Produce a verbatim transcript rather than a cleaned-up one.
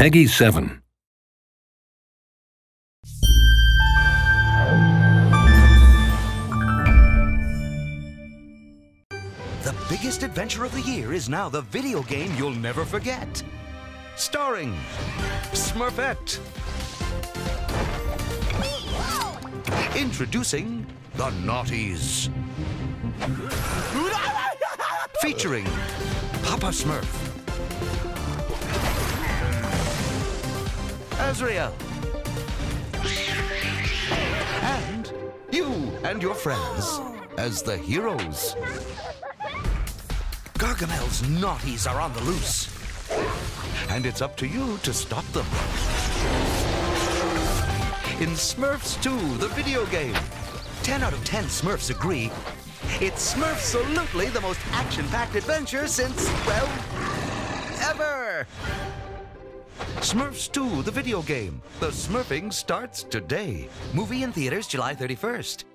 Peggy seven. The biggest adventure of the year is now the video game you'll never forget. Starring Smurfette. Introducing the Naughties. Featuring Papa Smurf, Azrael, and you and your friends as the heroes. Gargamel's naughties are on the loose, and it's up to you to stop them. In Smurfs two, the video game, ten out of ten Smurfs agree it's Smurfs-solutely the most action-packed adventure since, well, ever. Smurfs two, the video game. The Smurfing starts today. Movie in theaters July thirty-first.